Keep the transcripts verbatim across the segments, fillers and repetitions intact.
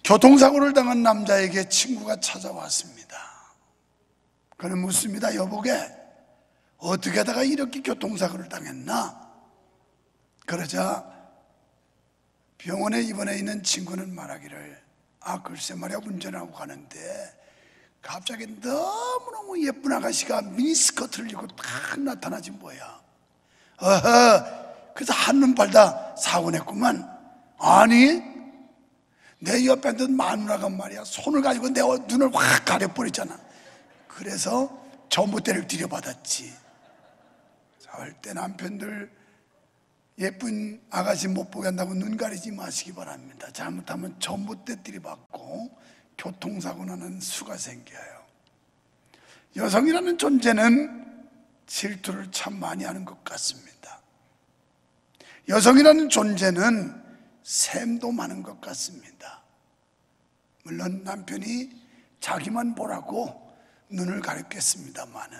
교통사고를 당한 남자에게 친구가 찾아왔습니다. 그는 묻습니다. 여보게, 어떻게 하다가 이렇게 교통사고를 당했나? 그러자 병원에 입원해 있는 친구는 말하기를, 아 글쎄 말이야, 운전하고 가는데 갑자기 너무너무 예쁜 아가씨가 미니스커트를 입고 딱 나타나지 뭐야. 어허, 그래서 한눈 팔다 사고 냈구만. 아니, 내 옆에 있던 마누라가 말이야, 손을 가지고 내 눈을 확 가려버렸잖아. 그래서 전봇대를 들여받았지. 절대 남편들 예쁜 아가씨 못 보게 한다고 눈 가리지 마시기 바랍니다. 잘못하면 전봇대 들이받고 교통사고 나는 수가 생겨요. 여성이라는 존재는 질투를 참 많이 하는 것 같습니다. 여성이라는 존재는 샘도 많은 것 같습니다. 물론 남편이 자기만 보라고 눈을 가렸겠습니다마는,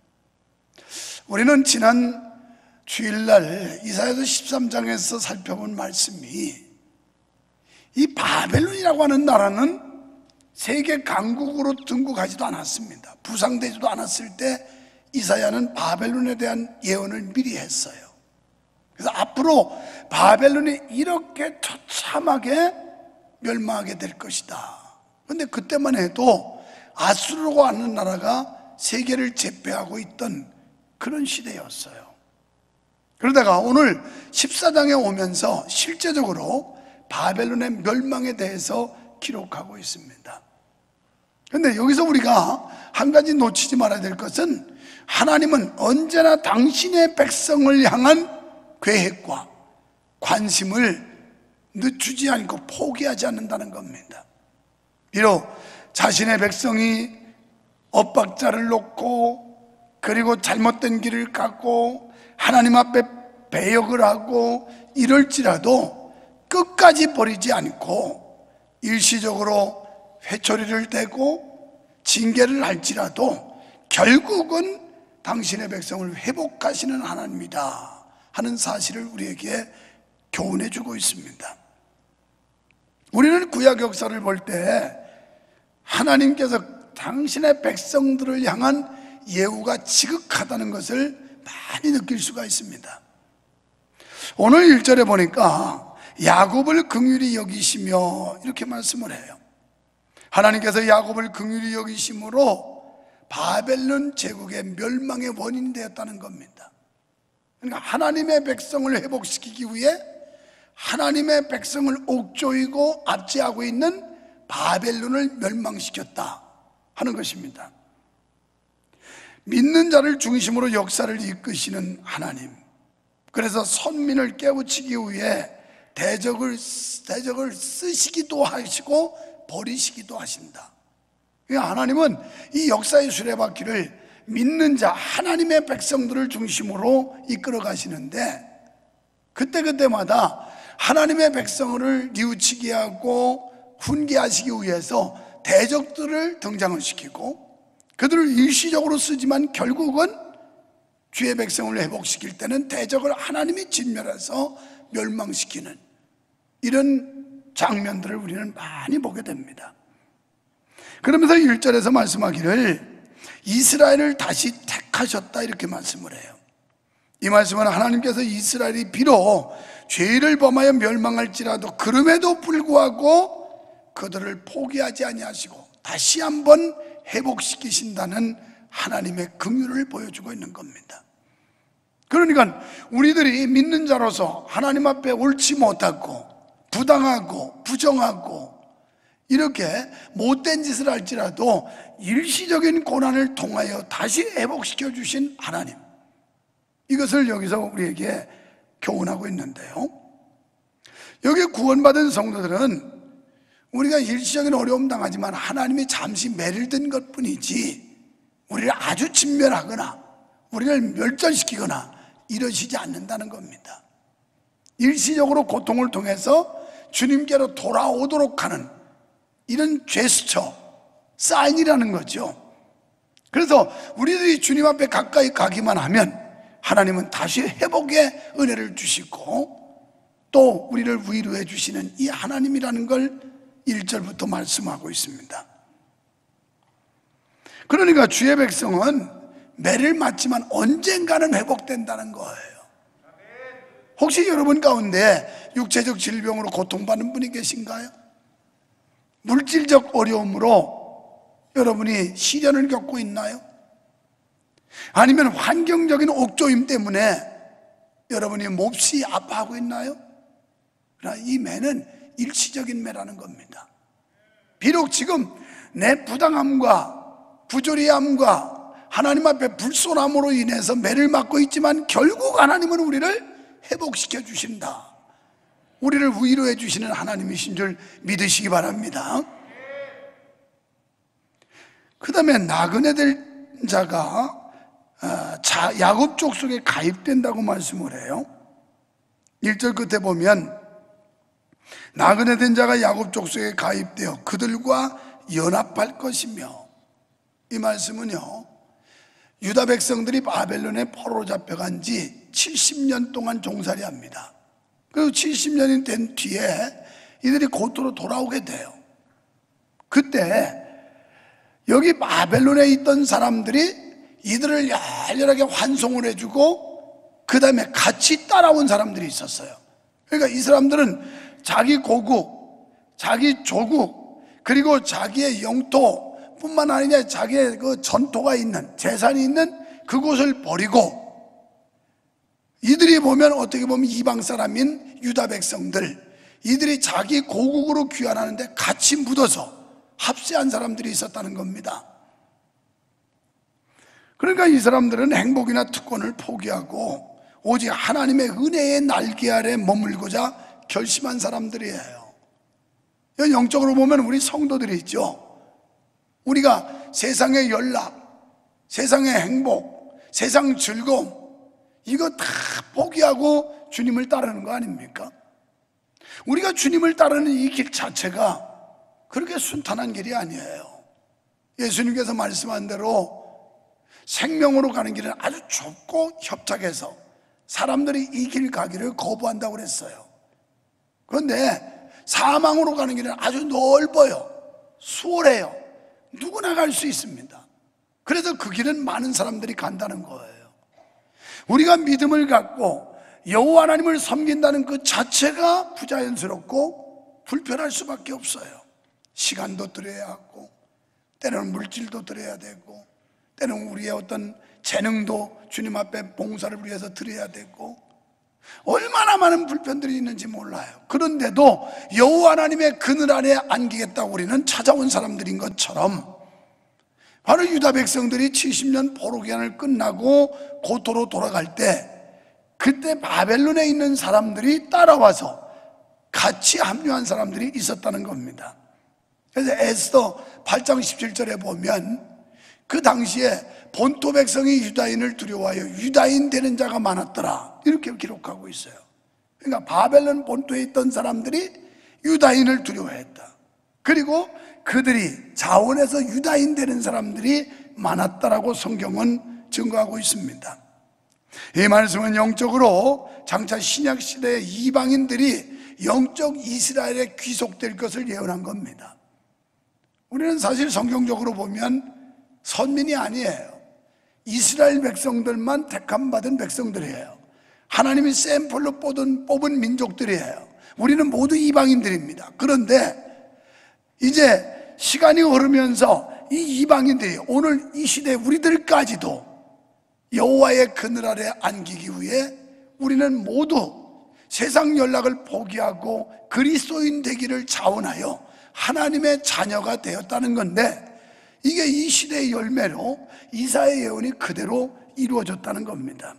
우리는 지난 주일날 이사야서 십삼 장에서 살펴본 말씀이, 이 바벨론이라고 하는 나라는 세계 강국으로 등극하지도 않았습니다. 부상되지도 않았을 때 이사야는 바벨론에 대한 예언을 미리 했어요. 그래서 앞으로 바벨론이 이렇게 처참하게 멸망하게 될 것이다. 그런데 그때만 해도 아수르라고 하는 나라가 세계를 제패하고 있던 그런 시대였어요. 그러다가 오늘 십사 장에 오면서 실제적으로 바벨론의 멸망에 대해서 기록하고 있습니다. 그런데 여기서 우리가 한 가지 놓치지 말아야 될 것은, 하나님은 언제나 당신의 백성을 향한 계획과 관심을 늦추지 않고 포기하지 않는다는 겁니다. 비록 자신의 백성이 엇박자를 놓고 그리고 잘못된 길을 갖고 하나님 앞에 배역을 하고 이럴지라도 끝까지 버리지 않고 일시적으로 회초리를 대고 징계를 할지라도 결국은 당신의 백성을 회복하시는 하나님이다 하는 사실을 우리에게 교훈해 주고 있습니다. 우리는 구약 역사를 볼 때 하나님께서 당신의 백성들을 향한 예우가 지극하다는 것을 많이 느낄 수가 있습니다. 오늘 일 절에 보니까 야곱을 긍휼히 여기시며 이렇게 말씀을 해요. 하나님께서 야곱을 긍휼히 여기심으로 바벨론 제국의 멸망의 원인이 되었다는 겁니다. 그러니까 하나님의 백성을 회복시키기 위해 하나님의 백성을 옥조이고 압제하고 있는 바벨론을 멸망시켰다 하는 것입니다. 믿는 자를 중심으로 역사를 이끄시는 하나님, 그래서 선민을 깨우치기 위해 대적을, 대적을 쓰시기도 하시고 버리시기도 하신다. 하나님은 이 역사의 수레바퀴를 믿는 자, 하나님의 백성들을 중심으로 이끌어 가시는데, 그때그때마다 하나님의 백성을 뉘우치게 하고 훈계하시기 위해서 대적들을 등장을 시키고, 그들을 일시적으로 쓰지만 결국은 주의 백성을 회복시킬 때는 대적을 하나님이 진멸해서 멸망시키는 이런 장면들을 우리는 많이 보게 됩니다. 그러면서 일 절에서 말씀하기를 이스라엘을 다시 택하셨다 이렇게 말씀을 해요. 이 말씀은 하나님께서 이스라엘이 비록 죄를 범하여 멸망할지라도 그럼에도 불구하고 그들을 포기하지 아니하시고 다시 한번 회복시키신다는 하나님의 긍휼을 보여주고 있는 겁니다. 그러니까 우리들이 믿는 자로서 하나님 앞에 옳지 못하고 부당하고 부정하고 이렇게 못된 짓을 할지라도 일시적인 고난을 통하여 다시 회복시켜 주신 하나님, 이것을 여기서 우리에게 교훈하고 있는데요, 여기 구원받은 성도들은 우리가 일시적인 어려움 당하지만 하나님이 잠시 매를 든 것뿐이지 우리를 아주 진멸하거나 우리를 멸절시키거나 이러시지 않는다는 겁니다. 일시적으로 고통을 통해서 주님께로 돌아오도록 하는 이런 제스처, 사인이라는 거죠. 그래서 우리들이 주님 앞에 가까이 가기만 하면 하나님은 다시 회복의 은혜를 주시고 또 우리를 위로해 주시는 이 하나님이라는 걸 일 절부터 말씀하고 있습니다. 그러니까 주의 백성은 매를 맞지만 언젠가는 회복된다는 거예요. 혹시 여러분 가운데 육체적 질병으로 고통받는 분이 계신가요? 물질적 어려움으로 여러분이 시련을 겪고 있나요? 아니면 환경적인 옥조임 때문에 여러분이 몹시 아파하고 있나요? 그러나 이 매는 일시적인 매라는 겁니다. 비록 지금 내 부당함과 부조리함과 하나님 앞에 불손함으로 인해서 매를 맞고 있지만 결국 하나님은 우리를 회복시켜 주신다, 우리를 위로해 주시는 하나님이신 줄 믿으시기 바랍니다. 그 다음에 나그네 될 자가 자, 야곱 족속에 가입된다고 말씀을 해요. 일 절 끝에 보면 나그네 된 자가 야곱 족속에 가입되어 그들과 연합할 것이며, 이 말씀은요, 유다 백성들이 바벨론에 포로로 잡혀간 지 칠십 년 동안 종살이 합니다. 그리고 칠십 년이 된 뒤에 이들이 고토로 돌아오게 돼요. 그때 여기 바벨론에 있던 사람들이 이들을 열렬하게 환송을 해주고 그 다음에 같이 따라온 사람들이 있었어요. 그러니까 이 사람들은 자기 고국, 자기 조국, 그리고 자기의 영토 뿐만 아니라 자기의 그 전토가 있는, 재산이 있는 그곳을 버리고, 이들이 보면 어떻게 보면 이방 사람인 유다 백성들, 이들이 자기 고국으로 귀환하는데 같이 묻어서 합세한 사람들이 있었다는 겁니다. 그러니까 이 사람들은 행복이나 특권을 포기하고 오직 하나님의 은혜의 날개 아래 머물고자 결심한 사람들이에요. 영적으로 보면 우리 성도들이 있죠. 우리가 세상의 연락, 세상의 행복, 세상 즐거움, 이거 다 포기하고 주님을 따르는 거 아닙니까? 우리가 주님을 따르는 이 길 자체가 그렇게 순탄한 길이 아니에요. 예수님께서 말씀한 대로 생명으로 가는 길은 아주 좁고 협착해서 사람들이 이 길 가기를 거부한다고 그랬어요. 그런데 사망으로 가는 길은 아주 넓어요. 수월해요. 누구나 갈 수 있습니다. 그래서 그 길은 많은 사람들이 간다는 거예요. 우리가 믿음을 갖고 여호와 하나님을 섬긴다는 그 자체가 부자연스럽고 불편할 수밖에 없어요. 시간도 들여야 하고, 때로는 물질도 들여야 되고, 때로는 우리의 어떤 재능도 주님 앞에 봉사를 위해서 드려야 되고, 얼마나 많은 불편들이 있는지 몰라요. 그런데도 여호와 하나님의 그늘 아래 안기겠다고 우리는 찾아온 사람들인 것처럼, 바로 유다 백성들이 칠십 년 포로 기간을 끝나고 고토로 돌아갈 때 그때 바벨론에 있는 사람들이 따라와서 같이 합류한 사람들이 있었다는 겁니다. 그래서 에스더 팔 장 십칠 절에 보면 그 당시에 본토 백성이 유다인을 두려워하여 유다인 되는 자가 많았더라, 이렇게 기록하고 있어요. 그러니까 바벨론 본토에 있던 사람들이 유다인을 두려워했다. 그리고 그들이 자원해서 유다인 되는 사람들이 많았다라고 성경은 증거하고 있습니다. 이 말씀은 영적으로 장차 신약 시대의 이방인들이 영적 이스라엘에 귀속될 것을 예언한 겁니다. 우리는 사실 성경적으로 보면 선민이 아니에요. 이스라엘 백성들만 택함받은 백성들이에요. 하나님이 샘플로 뽑은, 뽑은 민족들이에요. 우리는 모두 이방인들입니다. 그런데 이제 시간이 흐르면서 이 이방인들이 오늘 이 시대 우리들까지도 여호와의 그늘 아래 안기기 위해 우리는 모두 세상 연락을 포기하고 그리스도인 되기를 자원하여 하나님의 자녀가 되었다는 건데, 이게 이 시대의 열매로 이사야의 예언이 그대로 이루어졌다는 겁니다.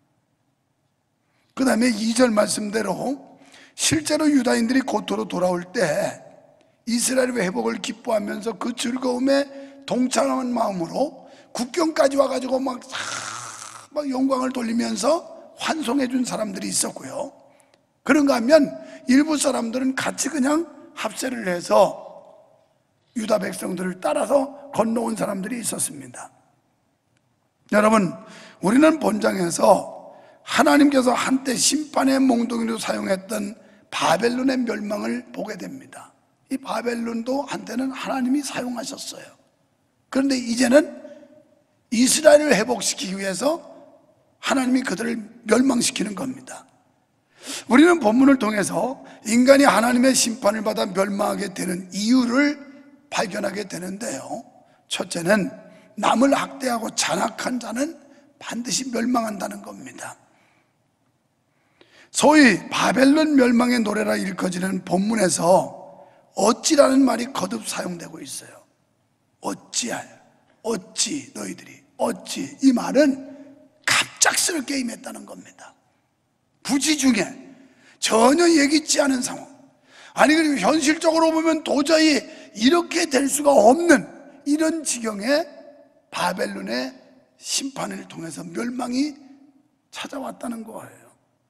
그 다음에 이 절 말씀대로 실제로 유다인들이 고토로 돌아올 때 이스라엘의 회복을 기뻐하면서 그 즐거움에 동참하는 마음으로 국경까지 와가지고 막, 막 영광을 돌리면서 환송해 준 사람들이 있었고요. 그런가 하면 일부 사람들은 같이 그냥 합세를 해서 유다 백성들을 따라서 건너온 사람들이 있었습니다. 여러분, 우리는 본장에서 하나님께서 한때 심판의 몽둥이로 사용했던 바벨론의 멸망을 보게 됩니다. 이 바벨론도 한때는 하나님이 사용하셨어요. 그런데 이제는 이스라엘을 회복시키기 위해서 하나님이 그들을 멸망시키는 겁니다. 우리는 본문을 통해서 인간이 하나님의 심판을 받아 멸망하게 되는 이유를 발견하게 되는데요, 첫째는 남을 학대하고 잔악한 자는 반드시 멸망한다는 겁니다. 소위 바벨론 멸망의 노래라 일컬어지는 본문에서 어찌라는 말이 거듭 사용되고 있어요. 어찌할, 어찌 너희들이, 어찌, 이 말은 갑작스럽게 임했다는 겁니다. 부지 중에 전혀 예기치 않은 상황, 아니 그리고 현실적으로 보면 도저히 이렇게 될 수가 없는 이런 지경에 바벨론의 심판을 통해서 멸망이 찾아왔다는 거예요.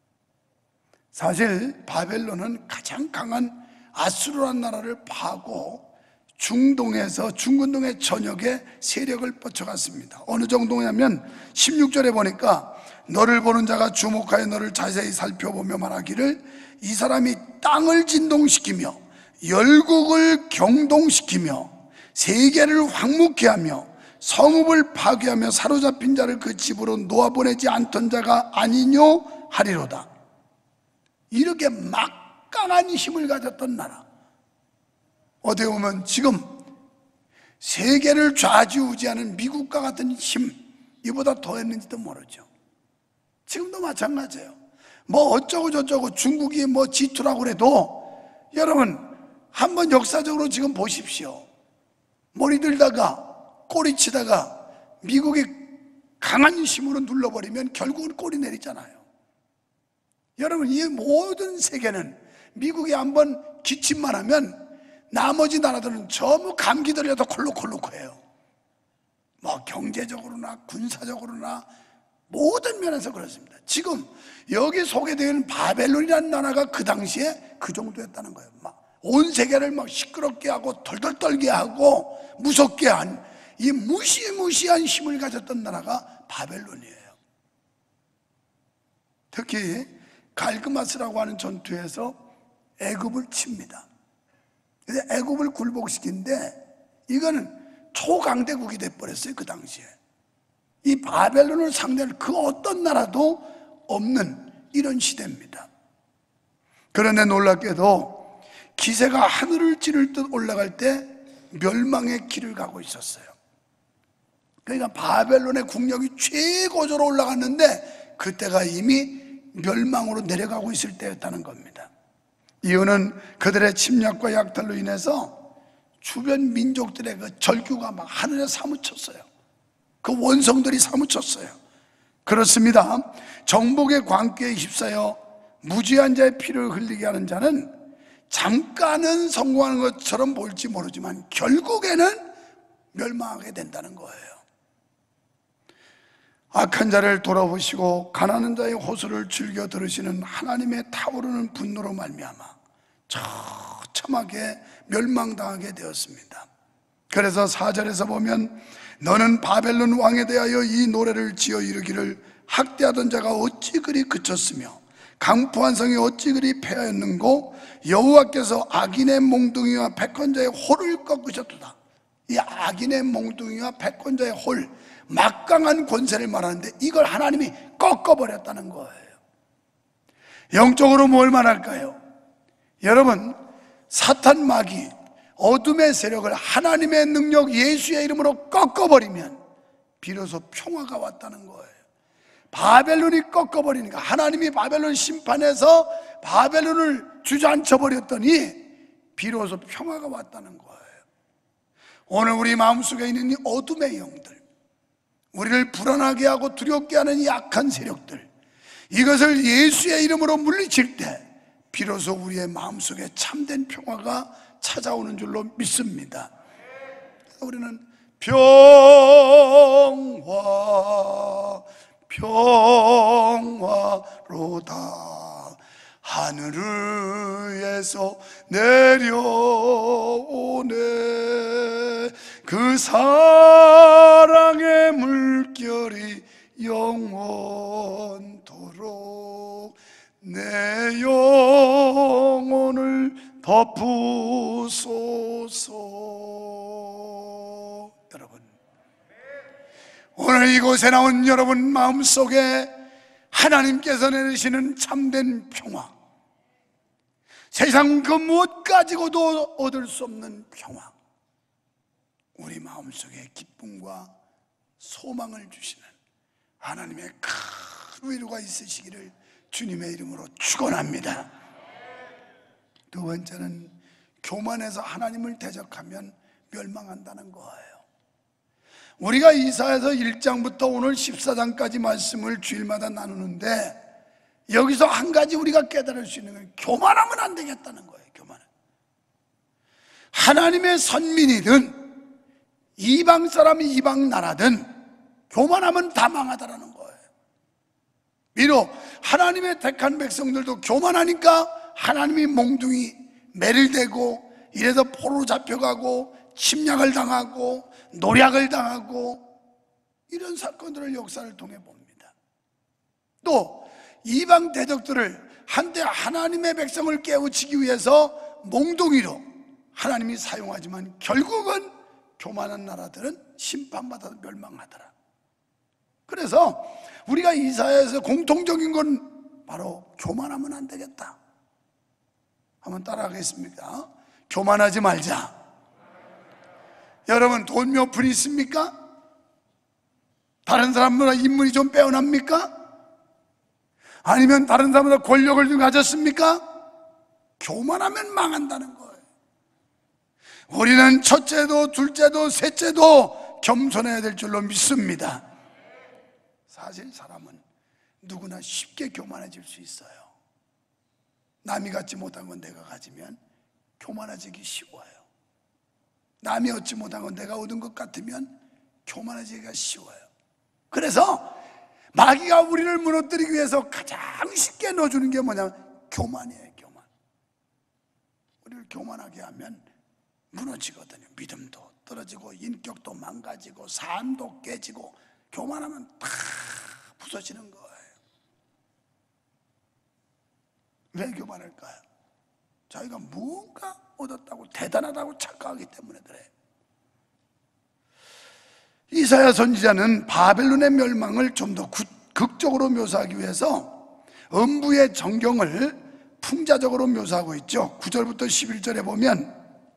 사실 바벨론은 가장 강한 아수르라는 나라를 파고 중동에서 중근동의 전역에 세력을 뻗쳐갔습니다. 어느 정도냐면 십육 절에 보니까 너를 보는 자가 주목하여 너를 자세히 살펴보며 말하기를 이 사람이 땅을 진동시키며 열국을 경동시키며 세계를 황무케 하며 성읍을 파괴하며 사로잡힌 자를 그 집으로 놓아보내지 않던 자가 아니뇨 하리로다. 이렇게 막강한 힘을 가졌던 나라, 어떻게 보면 지금 세계를 좌지우지하는 미국과 같은 힘, 이보다 더했는지도 모르죠. 지금도 마찬가지예요. 뭐 어쩌고 저쩌고 중국이 뭐 지투라고 그래도 여러분 한번 역사적으로 지금 보십시오. 머리 들다가 꼬리치다가 미국이 강한 힘으로 눌러버리면 결국은 꼬리 내리잖아요. 여러분, 이 모든 세계는 미국이 한번 기침만 하면 나머지 나라들은 전부 감기 들려도 콜록콜록해요. 뭐 경제적으로나 군사적으로나 모든 면에서 그렇습니다. 지금 여기 소개되는 바벨론이라는 나라가 그 당시에 그 정도였다는 거예요. 막 온 세계를 막 시끄럽게 하고 덜덜 떨게 하고 무섭게 한 이 무시무시한 힘을 가졌던 나라가 바벨론이에요. 특히 갈그마스라고 하는 전투에서 애굽을 칩니다. 그래서 애굽을 굴복시키는데 이거는 초강대국이 돼버렸어요. 그 당시에 이 바벨론을 상대할 그 어떤 나라도 없는 이런 시대입니다. 그런데 놀랍게도 기세가 하늘을 찌를 듯 올라갈 때 멸망의 길을 가고 있었어요. 그러니까 바벨론의 국력이 최고조로 올라갔는데 그때가 이미 멸망으로 내려가고 있을 때였다는 겁니다. 이유는 그들의 침략과 약탈로 인해서 주변 민족들의 그 절규가 막 하늘에 사무쳤어요. 그 원성들이 사무쳤어요. 그렇습니다. 정복의 광기에 휩싸여 무지한 자의 피를 흘리게 하는 자는 잠깐은 성공하는 것처럼 보일지 모르지만 결국에는 멸망하게 된다는 거예요. 악한 자를 돌아보시고 가난한 자의 호소를 즐겨 들으시는 하나님의 타오르는 분노로 말미암아 처참하게 멸망당하게 되었습니다. 그래서 사 절에서 보면 너는 바벨론 왕에 대하여 이 노래를 지어 이르기를 학대하던 자가 어찌 그리 그쳤으며 강포한 성이 어찌 그리 패하였는고 여호와께서 악인의 몽둥이와 패권자의 홀을 꺾으셨도다. 이 악인의 몽둥이와 패권자의 홀, 막강한 권세를 말하는데 이걸 하나님이 꺾어버렸다는 거예요. 영적으로 뭘 말할까요? 여러분, 사탄 마귀, 어둠의 세력을 하나님의 능력 예수의 이름으로 꺾어버리면 비로소 평화가 왔다는 거예요. 바벨론이 꺾어버리니까 하나님이 바벨론 심판해서 바벨론을 주저앉혀버렸더니 비로소 평화가 왔다는 거예요. 오늘 우리 마음속에 있는 이 어둠의 영들, 우리를 불안하게 하고 두렵게 하는 이 악한 세력들, 이것을 예수의 이름으로 물리칠 때 비로소 우리의 마음속에 참된 평화가 찾아오는 줄로 믿습니다. 우리는 평화 평화로다 하늘 위에서 내려오네 그 사랑의 물결이 영원토록 내 영혼을 덮으소 주옵소서. 여러분, 오늘 이곳에 나온 여러분 마음속에 하나님께서 내리시는 참된 평화, 세상 그 무엇 가지고도 얻을 수 없는 평화, 우리 마음속에 기쁨과 소망을 주시는 하나님의 큰 위로가 있으시기를 주님의 이름으로 축원합니다. 두 번째는 교만해서 하나님을 대적하면 멸망한다는 거예요. 우리가 이사야서 일 장부터 오늘 십사 장까지 말씀을 주일마다 나누는데, 여기서 한 가지 우리가 깨달을 수 있는 건 교만하면 안 되겠다는 거예요. 교만. 하나님의 선민이든 이방 사람이 이방 나라든 교만하면 다 망하다라는 거예요. 비록 하나님의 택한 백성들도 교만하니까 하나님이 몽둥이 매를 대고 이래서 포로 잡혀가고 침략을 당하고 노략을 당하고 이런 사건들을 역사를 통해 봅니다. 또 이방 대적들을 한때 하나님의 백성을 깨우치기 위해서 몽둥이로 하나님이 사용하지만 결국은 교만한 나라들은 심판받아 멸망하더라. 그래서 우리가 이사야에서 공통적인 건 바로 교만하면 안 되겠다. 한번 따라하겠습니까? 교만하지 말자. 여러분, 돈 몇 푼 있습니까? 다른 사람보다 인물이 좀 빼어납니까? 아니면 다른 사람보다 권력을 좀 가졌습니까? 교만하면 망한다는 거예요. 우리는 첫째도 둘째도 셋째도 겸손해야 될 줄로 믿습니다. 사실 사람은 누구나 쉽게 교만해질 수 있어요. 남이 갖지 못한 건 내가 가지면 교만해지기 쉬워요. 남이 얻지 못한 건 내가 얻은 것 같으면 교만해지기가 쉬워요. 그래서 마귀가 우리를 무너뜨리기 위해서 가장 쉽게 넣어주는 게 뭐냐면 교만이에요. 교만. 우리를 교만하게 하면 무너지거든요. 믿음도 떨어지고 인격도 망가지고 삶도 깨지고, 교만하면 다 부서지는 거예요. 왜 교만할까요? 자기가 무언가 얻었다고 대단하다고 착각하기 때문에 그래요. 이사야 선지자는 바벨론의 멸망을 좀 더 극적으로 묘사하기 위해서 음부의 정경을 풍자적으로 묘사하고 있죠. 구 절부터 십일 절에 보면,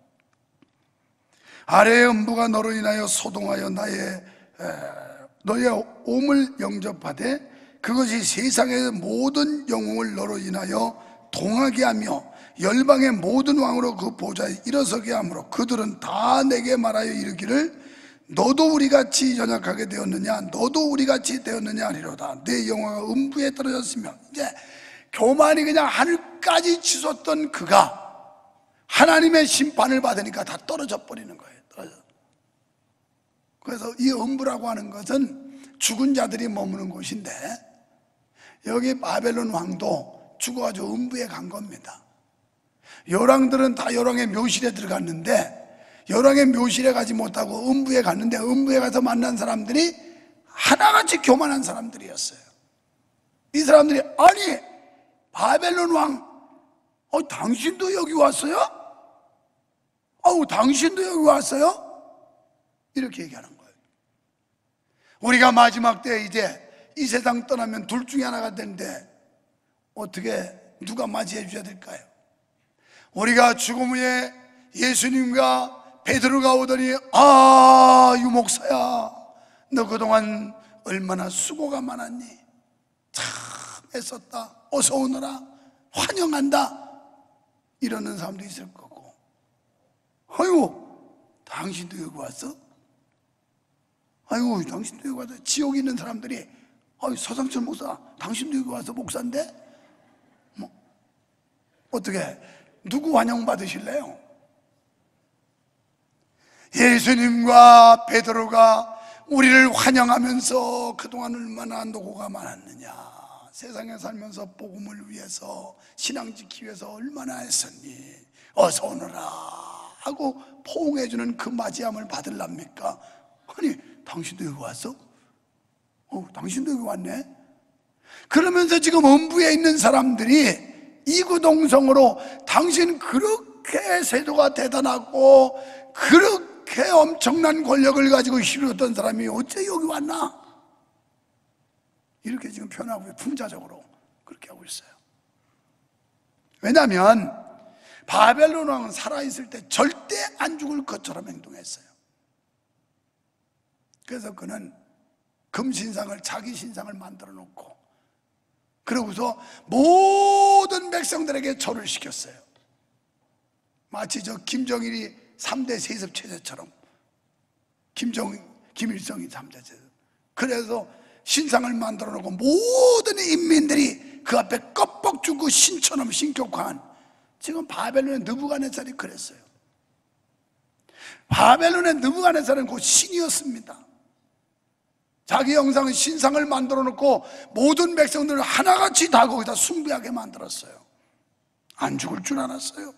아래의 음부가 너로 인하여 소동하여 나의 에, 너의 옴을 영접하되 그것이 세상의 모든 영웅을 너로 인하여 동하게 하며 열방의 모든 왕으로 그 보좌에 일어서게 하므로 그들은 다 내게 말하여 이르기를 너도 우리같이 연약하게 되었느냐, 너도 우리같이 되었느냐 하리로다. 내 영화가 음부에 떨어졌으며, 이제 교만이 그냥 하늘까지 치솟던 그가 하나님의 심판을 받으니까 다 떨어져 버리는 거예요. 떨어져. 그래서 이 음부라고 하는 것은 죽은 자들이 머무는 곳인데, 여기 바벨론 왕도 죽어가지고 음부에 간 겁니다. 열왕들은 다 열왕의 묘실에 들어갔는데 열왕의 묘실에 가지 못하고 음부에 갔는데, 음부에 가서 만난 사람들이 하나같이 교만한 사람들이었어요. 이 사람들이, 아니 바벨론 왕, 어, 당신도 여기 왔어요? 어우, 당신도 여기 왔어요? 이렇게 얘기하는 거예요. 우리가 마지막 때 이제 이 세상 떠나면 둘 중에 하나가 되는데 어떻게 누가 맞이해 줘야 될까요? 우리가 죽음 후에 예수님과 베드로가 오더니, 아, 유 목사야, 너 그동안 얼마나 수고가 많았니? 참 애썼다. 어서 오너라. 환영한다. 이러는 사람도 있을 거고, 아이고, 당신도 여기 왔어? 아이고, 당신도 여기 와서. 지옥에 있는 사람들이, 아유, 서상철 목사, 당신도 여기 와서 목사인데? 뭐, 어떻게, 누구 환영 받으실래요? 예수님과 베드로가 우리를 환영하면서 그동안 얼마나 노고가 많았느냐, 세상에 살면서 복음을 위해서, 신앙 지키기 위해서 얼마나 했었니? 어서 오너라 하고 포옹해주는 그 맞이함을 받으랍니까? 아니, 당신도 여기 왔어? 어, 당신도 여기 왔네? 그러면서 지금 음부에 있는 사람들이 이구동성으로 당신 그렇게 그렇게 세도가 대단하고 그렇게 엄청난 권력을 가지고 휘둘렀던 사람이 어째 여기 왔나? 이렇게 지금 표현하고 풍자적으로 그렇게 하고 있어요. 왜냐하면 바벨론 왕은 살아있을 때 절대 안 죽을 것처럼 행동했어요. 그래서 그는 금신상을, 자기 신상을 만들어 놓고 그러고서 모든 백성들에게 절을 시켰어요. 마치 저 김정일이 삼 대 세습 체제처럼, 김정, 김일성이 삼 대 세습. 그래서 신상을 만들어 놓고 모든 인민들이 그 앞에 껍벅 죽고 신처럼 신격화한, 지금 바벨론의 느부갓네살이 그랬어요. 바벨론의 느부갓네살은 곧 신이었습니다. 자기 형상의 신상을 만들어 놓고 모든 백성들을 하나같이 다 거기다 숭배하게 만들었어요. 안 죽을 줄 알았어요.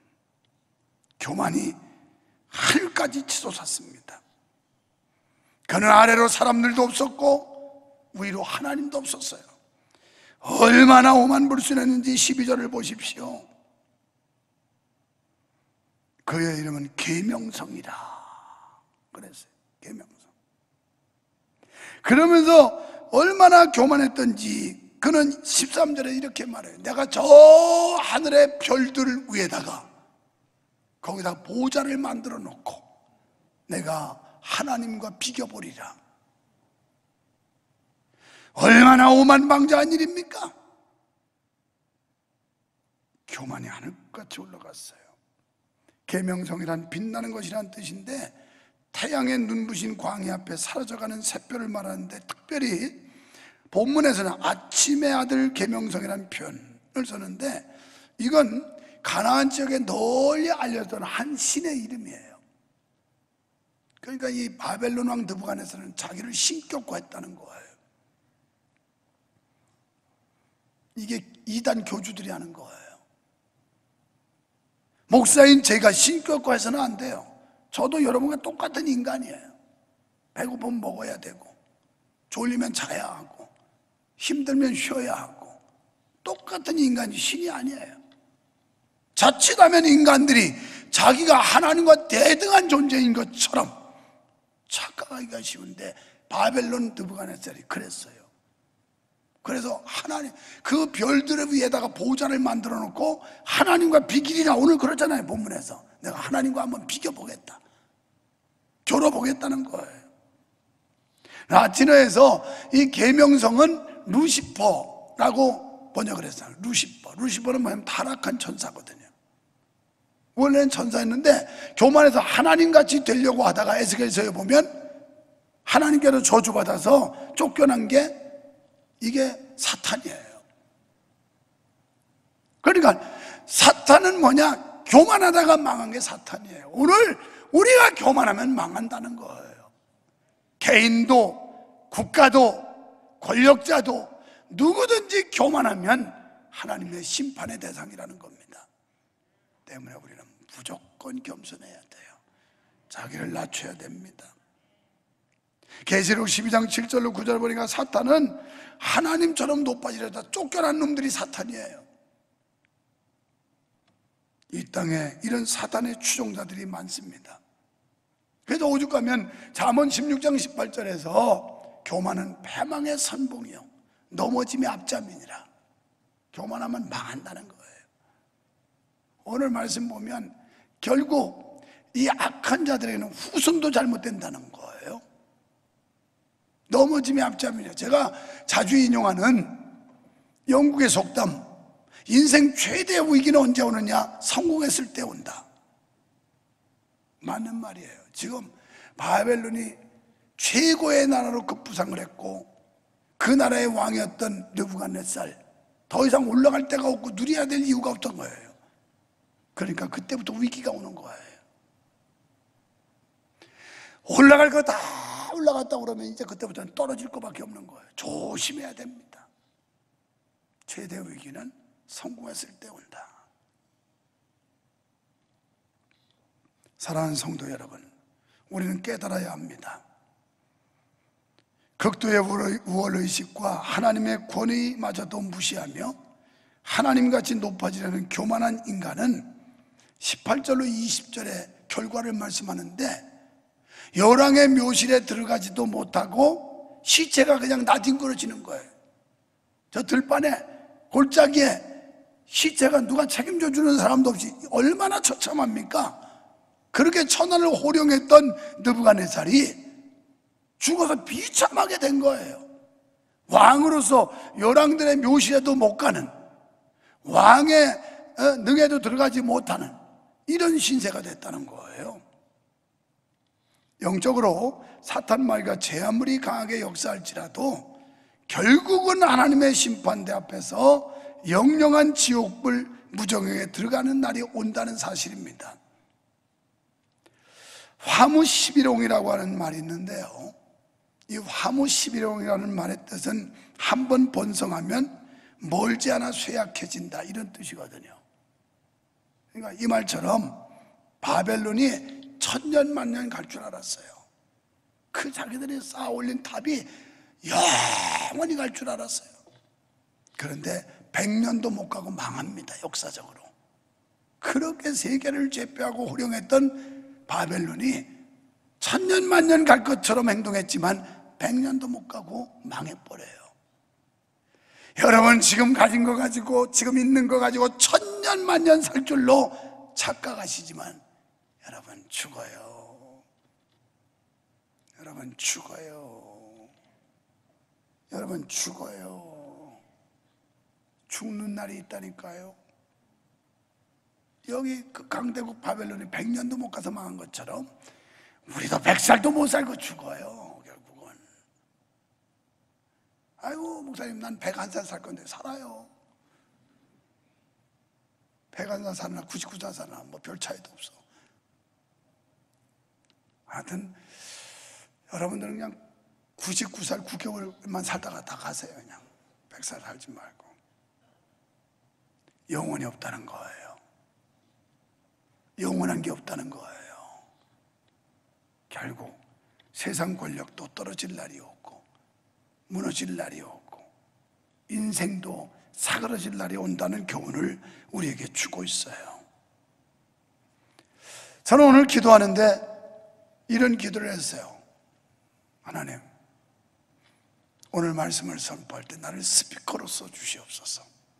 교만이 하늘까지 치솟았습니다. 그는 아래로 사람들도 없었고 위로 하나님도 없었어요. 얼마나 오만 불순했는지 십이 절을 보십시오. 그의 이름은 계명성이라 그랬어요. 계명성. 그러면서 얼마나 교만했던지 그는 십삼 절에 이렇게 말해요. 내가 저 하늘의 별들 위에다가 거기다 보좌를 만들어 놓고 내가 하나님과 비교보리라. 얼마나 오만방자한 일입니까? 교만이 하늘같이 올라갔어요. 계명성이란 빛나는 것이란 뜻인데 태양의 눈부신 광야 앞에 사라져가는 샛별을 말하는데, 특별히 본문에서는 아침의 아들 계명성이라는 표현을 쓰는데, 이건 가나안 지역에 널리 알려졌던 한 신의 이름이에요. 그러니까 이 바벨론 왕 느부갓네살은 자기를 신격화했다는 거예요. 이게 이단 교주들이 하는 거예요. 목사인 제가 신격화해서는 안 돼요. 저도 여러분과 똑같은 인간이에요. 배고프면 먹어야 되고, 졸리면 자야 하고, 힘들면 쉬어야 하고, 똑같은 인간이 신이 아니에요. 자칫하면 인간들이 자기가 하나님과 대등한 존재인 것처럼 착각하기가 쉬운데 바벨론 느부갓네살이 그랬어요. 그래서 하나님, 그 별들을 위에다가 보좌를 만들어 놓고 하나님과 비기리라, 오늘 그렇잖아요. 본문에서 내가 하나님과 한번 비교보겠다, 겨뤄보겠다는 거예요. 라틴어에서 이 계명성은 루시퍼라고 번역을 했어요. 루시퍼. 루시퍼는 뭐냐면 타락한 천사거든요. 원래는 천사였는데 교만해서 하나님같이 되려고 하다가 에스겔서에 보면 하나님께로 저주받아서 쫓겨난 게 이게 사탄이에요. 그러니까 사탄은 뭐냐? 교만하다가 망한 게 사탄이에요. 오늘 우리가 교만하면 망한다는 거예요. 개인도 국가도 권력자도 누구든지 교만하면 하나님의 심판의 대상이라는 겁니다. 때문에 우리는 무조건 겸손해야 돼요. 자기를 낮춰야 됩니다. 계시록 십이 장 칠 절로 구 절 보니까 사탄은 하나님처럼 높아지려다 쫓겨난 놈들이 사탄이에요. 이 땅에 이런 사탄의 추종자들이 많습니다. 그래서 오죽하면 잠언 십육 장 십팔 절에서 교만은 패망의 선봉이요 넘어짐의 앞잡이니라. 교만하면 망한다는 거예요. 오늘 말씀 보면 결국 이 악한 자들에게는 후손도 잘못된다는 거예요. 넘어짐의 앞잡이냐. 제가 자주 인용하는 영국의 속담, 인생 최대의 위기는 언제 오느냐? 성공했을 때 온다. 맞는 말이에요. 지금 바벨론이 최고의 나라로 급부상을 했고 그 나라의 왕이었던 느부갓네살, 더 이상 올라갈 데가 없고 누려야 될 이유가 없던 거예요. 그러니까 그때부터 위기가 오는 거예요. 올라갈 거 다 올라갔다 그러면 이제 그때부터는 떨어질 것밖에 없는 거예요. 조심해야 됩니다. 최대 위기는 성공했을 때 온다. 사랑하는 성도 여러분, 우리는 깨달아야 합니다. 극도의 우월의식과 하나님의 권위마저도 무시하며 하나님같이 높아지려는 교만한 인간은 십팔 절로 이십 절에 결과를 말씀하는데, 열왕의 묘실에 들어가지도 못하고 시체가 그냥 나뒹굴어지는 거예요. 저 들판에 골짜기에 시체가 누가 책임져 주는 사람도 없이 얼마나 처참합니까? 그렇게 천하를 호령했던 느부갓네살이 죽어서 비참하게 된 거예요. 왕으로서 열왕들의 묘실에도 못 가는, 왕의 능에도 들어가지 못하는 이런 신세가 됐다는 거예요. 영적으로 사탄 마귀가 제 아무리 강하게 역사할지라도 결국은 하나님의 심판대 앞에서 영영한 지옥불 무정역에 들어가는 날이 온다는 사실입니다. 화무십일홍이라고 하는 말이 있는데요, 이 화무십일홍이라는 말의 뜻은 한 번 번성하면 멀지 않아 쇠약해진다, 이런 뜻이거든요. 그러니까 이 말처럼 바벨론이 천년 만년 갈 줄 알았어요. 그 자기들이 쌓아 올린 탑이 영원히 갈 줄 알았어요. 그런데 백년도 못 가고 망합니다, 역사적으로. 그렇게 세계를 제패하고 호령했던 바벨론이 천년 만년 갈 것처럼 행동했지만 백년도 못 가고 망해버려요. 여러분, 지금 가진 거 가지고, 지금 있는 거 가지고 천년 만년 살 줄로 착각하시지만 여러분 죽어요. 여러분 죽어요. 여러분 죽어요. 죽는 날이 있다니까요. 여기 그 강대국 바벨론이 백년도 못 가서 망한 것처럼 우리도 백살도 못 살고 죽어요, 결국은. 아이고, 목사님, 난 백한 살 살 건데. 살아요. 백한 살 사나 구십구 살 사나 뭐 별 차이도 없어. 하여튼 여러분들은 그냥 구십구 살 구 개월만 살다가 다 가세요. 그냥 백 살 살지 말고. 영원이 없다는 거예요. 영원한 게 없다는 거예요. 결국 세상 권력도 떨어질 날이 없고, 무너질 날이 없고, 인생도 사그러질 날이 온다는 교훈을 우리에게 주고 있어요. 저는 오늘 기도하는데 이런 기도를 했어요. 하나님, 오늘 말씀을 선포할 때 나를 스피커로서 주시옵소서.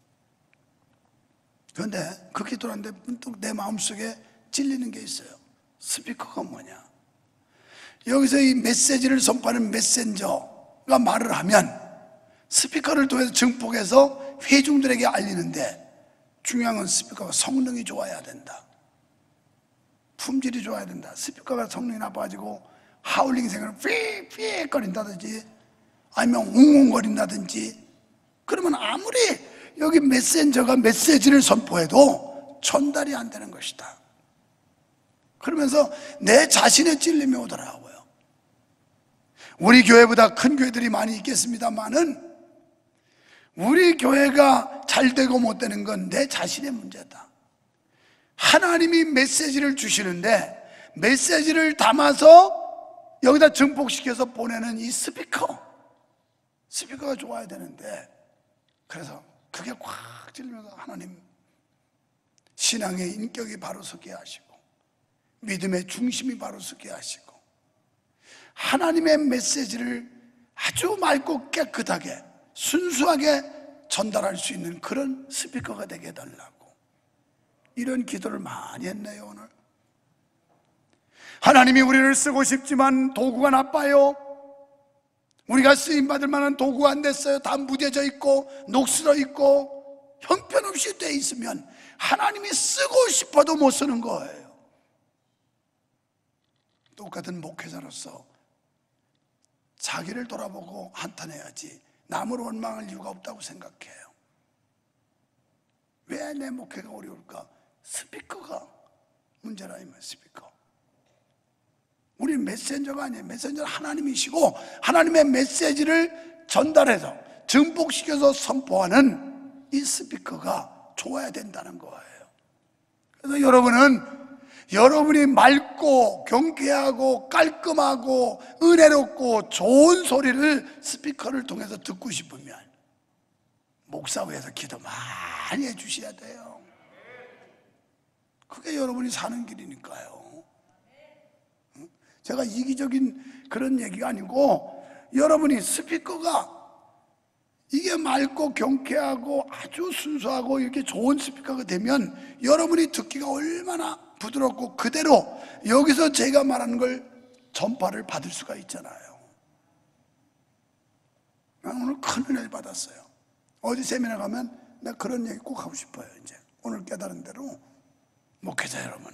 그런데 그 기도를 하는데 문득 내 마음속에 찔리는 게 있어요. 스피커가 뭐냐? 여기서 이 메시지를 선포하는 메신저가 말을 하면 스피커를 통해서 증폭해서 회중들에게 알리는데, 중요한 건 스피커가 성능이 좋아야 된다. 품질이 좋아야 된다. 스피커가 성능이 나빠가지고 하울링 생을 삐삐 거린다든지 아니면 웅웅거린다든지, 그러면 아무리 여기 메신저가 메시지를 선포해도 전달이 안 되는 것이다. 그러면서 내 자신의 찔림이 오더라고요. 우리 교회보다 큰 교회들이 많이 있겠습니다만은 우리 교회가 잘 되고 못 되는 건 내 자신의 문제다. 하나님이 메시지를 주시는데 메시지를 담아서 여기다 증폭시켜서 보내는 이 스피커, 스피커가 좋아야 되는데, 그래서 그게 꽉 찔리면서 하나님, 신앙의 인격이 바로 서게 하시고 믿음의 중심이 바로 서게 하시고 하나님의 메시지를 아주 맑고 깨끗하게 순수하게 전달할 수 있는 그런 스피커가 되게 해달라고, 이런 기도를 많이 했네요. 오늘 하나님이 우리를 쓰고 싶지만 도구가 나빠요. 우리가 쓰임받을 만한 도구가 안 됐어요. 다 무뎌져 있고 녹슬어 있고 형편없이 돼 있으면 하나님이 쓰고 싶어도 못 쓰는 거예요. 똑같은 목회자로서 자기를 돌아보고 한탄해야지 남을 원망할 이유가 없다고 생각해요. 왜 내 목회가 어려울까? 스피커가 문제라, 이면 스피커. 우리 메신저가 아니에요. 메신저는 하나님이시고 하나님의 메시지를 전달해서 증폭시켜서 선포하는 이 스피커가 좋아야 된다는 거예요. 그래서 여러분은 여러분이 맑고 경쾌하고 깔끔하고 은혜롭고 좋은 소리를 스피커를 통해서 듣고 싶으면 목사회에서 기도 많이 해주셔야 돼요. 그게 여러분이 사는 길이니까요. 제가 이기적인 그런 얘기가 아니고, 여러분이 스피커가 이게 맑고 경쾌하고 아주 순수하고 이렇게 좋은 스피커가 되면 여러분이 듣기가 얼마나 부드럽고 그대로 여기서 제가 말하는 걸 전파를 받을 수가 있잖아요. 나는 오늘 큰 은혜를 받았어요. 어디 세미나 가면 내가 그런 얘기 꼭 하고 싶어요. 이제 오늘 깨달은 대로 목회자 여러분,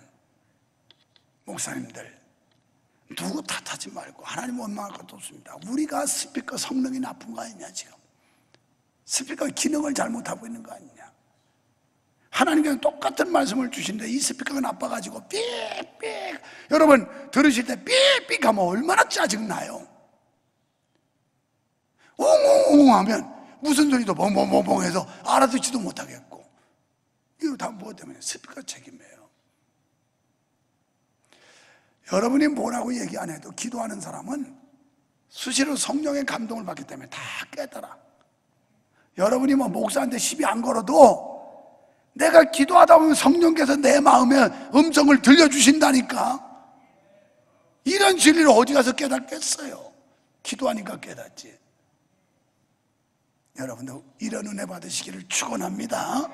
목사님들, 누구 탓하지 말고 하나님 원망할 것도 없습니다. 우리가 스피커 성능이 나쁜 거 아니냐. 지금 스피커 기능을 잘못하고 있는 거 아니냐. 하나님께서 똑같은 말씀을 주시는데 이 스피커가 나빠가지고 삑삑, 여러분 들으실 때 삑삑 하면 얼마나 짜증나요. 웅웅웅 하면 무슨 소리도 벙벙벙벙 해서 알아듣지도 못하겠고, 이거 다 무엇 때문에? 스피커 책임이에요. 여러분이 뭐라고 얘기 안 해도 기도하는 사람은 수시로 성령의 감동을 받기 때문에 다 깨달아. 여러분이 뭐 목사한테 시비 안 걸어도 내가 기도하다 보면 성령께서 내 마음에 음성을 들려주신다니까. 이런 진리를 어디 가서 깨닫겠어요? 기도하니까 깨닫지. 여러분도 이런 은혜 받으시기를 축원합니다.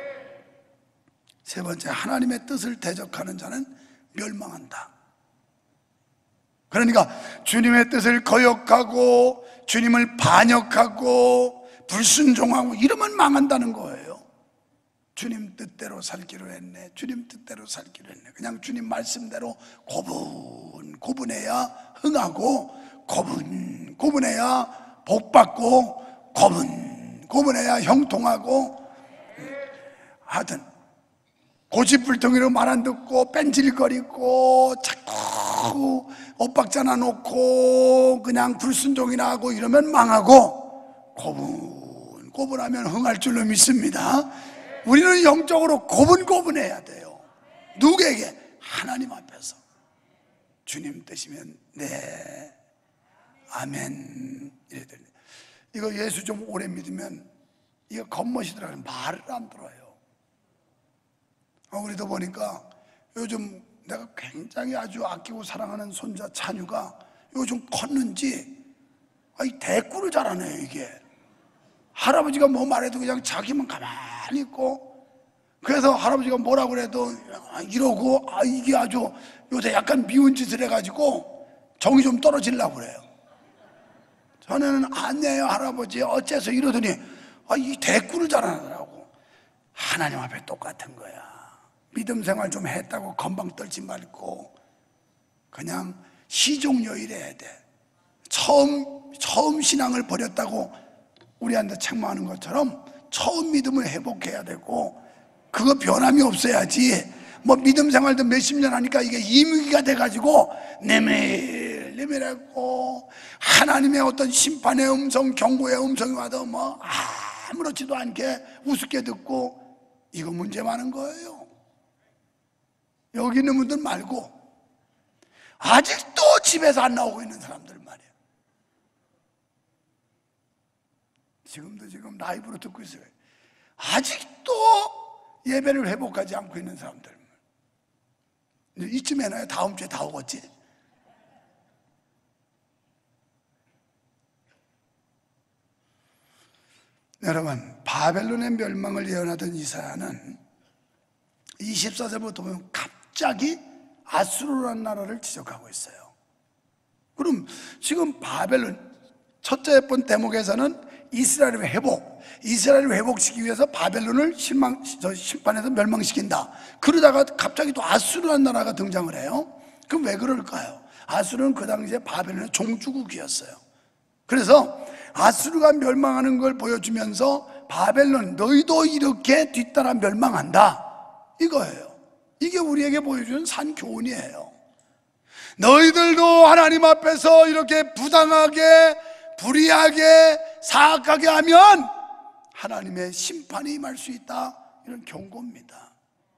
세 번째, 하나님의 뜻을 대적하는 자는 멸망한다. 그러니까 주님의 뜻을 거역하고 주님을 반역하고 불순종하고 이러면 망한다는 거예요. 주님 뜻대로 살기로 했네, 주님 뜻대로 살기로 했네. 그냥 주님 말씀대로 고분 고분해야 흥하고, 고분 고분해야 복받고, 고분 고분해야 형통하고. 하여튼 고집불통이로 말 안 듣고 뺀질거리고 자꾸 엇박자나 놓고 그냥 불순종이나 하고 이러면 망하고, 고분 고분하면 흥할 줄로 믿습니다. 우리는 영적으로 고분고분해야 돼요. 누구에게? 하나님 앞에서. 주님 뜻이면 네, 아멘 이래야 됩니다. 이거 예수 좀 오래 믿으면 이거 겉멋이더라고요. 말을 안 들어요. 우리도 보니까 요즘 내가 굉장히 아주 아끼고 사랑하는 손자 찬유가 요즘 컸는지 이 대꾸를 잘하네요. 이게 할아버지가 뭐 말해도 그냥 자기만 가만히 있고, 그래서 할아버지가 뭐라 그래도 이러고, 아 이게 아주 요새 약간 미운 짓을 해가지고 정이 좀 떨어지려고 그래요. 전에는 아니에요 할아버지 어째서 이러더니 아, 이 대꾸를 잘하더라고. 하나님 앞에 똑같은 거야. 믿음 생활 좀 했다고 건방 떨지 말고 그냥 시종여일해야 돼. 처음 처음 신앙을 버렸다고 우리한테 책망하는 것처럼 처음 믿음을 회복해야 되고, 그거 변함이 없어야지. 뭐 믿음 생활도 몇십 년 하니까 이게 이미기가 돼가지고 내밀 내밀하고 하나님의 어떤 심판의 음성, 경고의 음성이 와도 뭐 아무렇지도 않게 우습게 듣고, 이거 문제 많은 거예요. 여기 있는 분들 말고 아직도 집에서 안 나오고 있는 사람들 말이에요. 지금도 지금 라이브로 듣고 있어요. 아직도 예배를 회복하지 않고 있는 사람들. 이쯤에는 다음 주에 다 오겠지. 여러분, 바벨론의 멸망을 예언하던 이사야는 이십사 절부터 보면 갑자기 아수르라는 나라를 지적하고 있어요. 그럼 지금 바벨론 첫째 번 대목에서는 이스라엘의 회복, 이스라엘을 회복시키기 위해서 바벨론을 실망, 저 심판해서 멸망시킨다. 그러다가 갑자기 또 아수르라는 나라가 등장을 해요. 그럼 왜 그럴까요? 아수르는 그 당시에 바벨론의 종주국이었어요. 그래서 아수르가 멸망하는 걸 보여주면서 바벨론 너희도 이렇게 뒤따라 멸망한다 이거예요. 이게 우리에게 보여주는 산 교훈이에요. 너희들도 하나님 앞에서 이렇게 부당하게 불의하게 사악하게 하면 하나님의 심판이 임할 수 있다, 이런 경고입니다.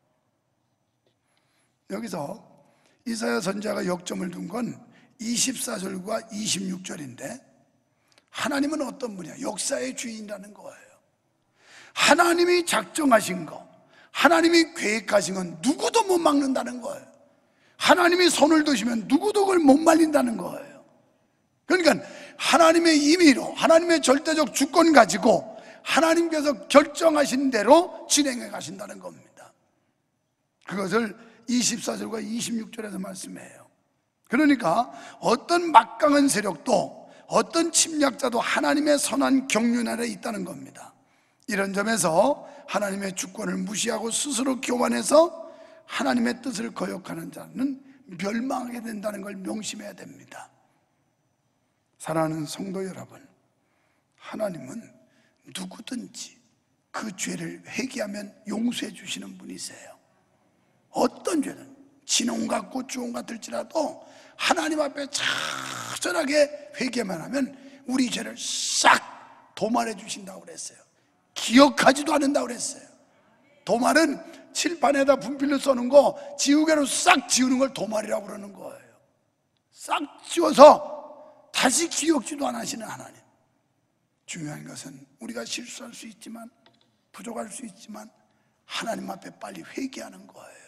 여기서 이사야 선지자가 역점을 둔 건 이십사 절과 이십육 절인데, 하나님은 어떤 분이야? 역사의 주인이라는 거예요. 하나님이 작정하신 거, 하나님이 계획하신 건 누구도 못 막는다는 거예요. 하나님이 손을 드시면 누구도 그걸 못 말린다는 거예요. 그러니까 하나님의 임의로, 하나님의 절대적 주권 가지고 하나님께서 결정하신 대로 진행해 가신다는 겁니다. 그것을 이십사 절과 이십육 절에서 말씀해요. 그러니까 어떤 막강한 세력도, 어떤 침략자도 하나님의 선한 경륜 아래 있다는 겁니다. 이런 점에서 하나님의 주권을 무시하고 스스로 교만해서 하나님의 뜻을 거역하는 자는 멸망하게 된다는 걸 명심해야 됩니다. 사랑하는 성도 여러분, 하나님은 누구든지 그 죄를 회개하면 용서해 주시는 분이세요. 어떤 죄는 진홍 같고 주홍 같을지라도 하나님 앞에 차절하게 회개만 하면 우리 죄를 싹 도말해 주신다고 그랬어요. 기억하지도 않는다고 그랬어요. 도말은 칠판에다 분필로 써는 거 지우개로 싹 지우는 걸 도말이라고 그러는 거예요. 싹 지워서 다시 기억지도 안 하시는 하나님. 중요한 것은 우리가 실수할 수 있지만, 부족할 수 있지만 하나님 앞에 빨리 회개하는 거예요.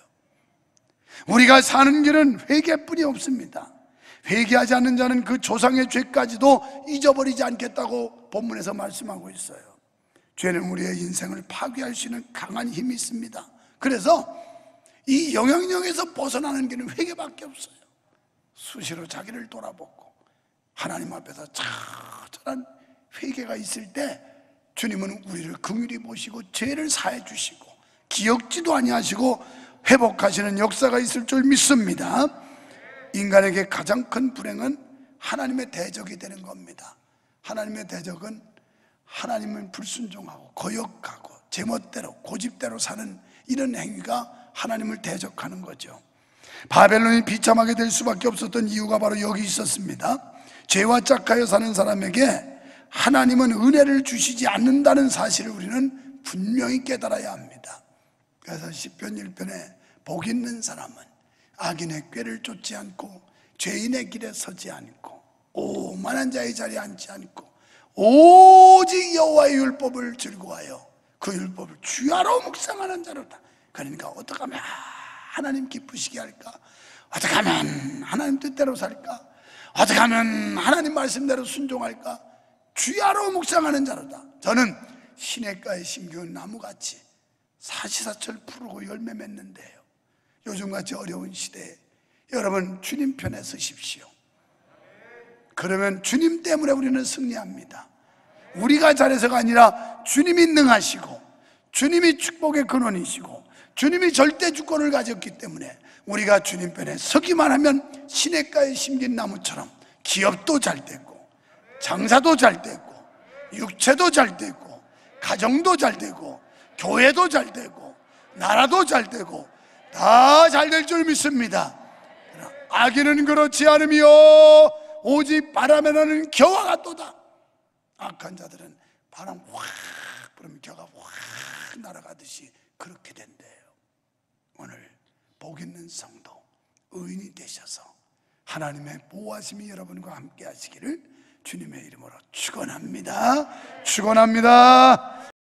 우리가 사는 길은 회개뿐이 없습니다. 회개하지 않는 자는 그 조상의 죄까지도 잊어버리지 않겠다고 본문에서 말씀하고 있어요. 죄는 우리의 인생을 파괴할 수 있는 강한 힘이 있습니다. 그래서 이 영향력에서 벗어나는 길은 회개밖에 없어요. 수시로 자기를 돌아보고 하나님 앞에서 처절한 회개가 있을 때 주님은 우리를 긍휼히 보시고 죄를 사해 주시고 기억지도 아니하시고 회복하시는 역사가 있을 줄 믿습니다. 인간에게 가장 큰 불행은 하나님의 대적이 되는 겁니다. 하나님의 대적은 하나님을 불순종하고 거역하고 제멋대로 고집대로 사는 이런 행위가 하나님을 대적하는 거죠. 바벨론이 비참하게 될 수밖에 없었던 이유가 바로 여기 있었습니다. 죄와 짝하여 사는 사람에게 하나님은 은혜를 주시지 않는다는 사실을 우리는 분명히 깨달아야 합니다. 그래서 시편 일 편에 복 있는 사람은 악인의 꾀를 쫓지 않고 죄인의 길에 서지 않고 오만한 자의 자리에 앉지 않고 오직 여호와의 율법을 즐거워하여 그 율법을 주야로 묵상하는 자로다. 그러니까 어떻게 하면 하나님 기쁘시게 할까? 어떻게 하면 하나님 뜻대로 살까? 어떻게 하면 하나님 말씀대로 순종할까? 주야로 묵상하는 자로다. 저는 시냇가에 심기운 나무같이 사시사철 푸르고 열매 맺는데요. 요즘같이 어려운 시대에 여러분 주님 편에 서십시오. 그러면 주님 때문에 우리는 승리합니다. 우리가 잘해서가 아니라 주님이 능하시고 주님이 축복의 근원이시고 주님이 절대 주권을 가졌기 때문에 우리가 주님 편에 서기만 하면 시냇가에 심긴 나무처럼 기업도 잘 되고 장사도 잘 되고 육체도 잘 되고 가정도 잘 되고 교회도 잘 되고 나라도 잘 되고 다 잘 될 줄 믿습니다. 악인은 그렇지 않으며 오직 바람에 나는 겨와 같도다. 악한 자들은 바람 확 불으면 겨가 확 날아가듯이 그렇게 된대요. 오늘 복 있는 성도, 의인이 되셔서 하나님의 보호하심이 여러분과 함께 하시기를 주님의 이름으로 축원합니다. 축원합니다.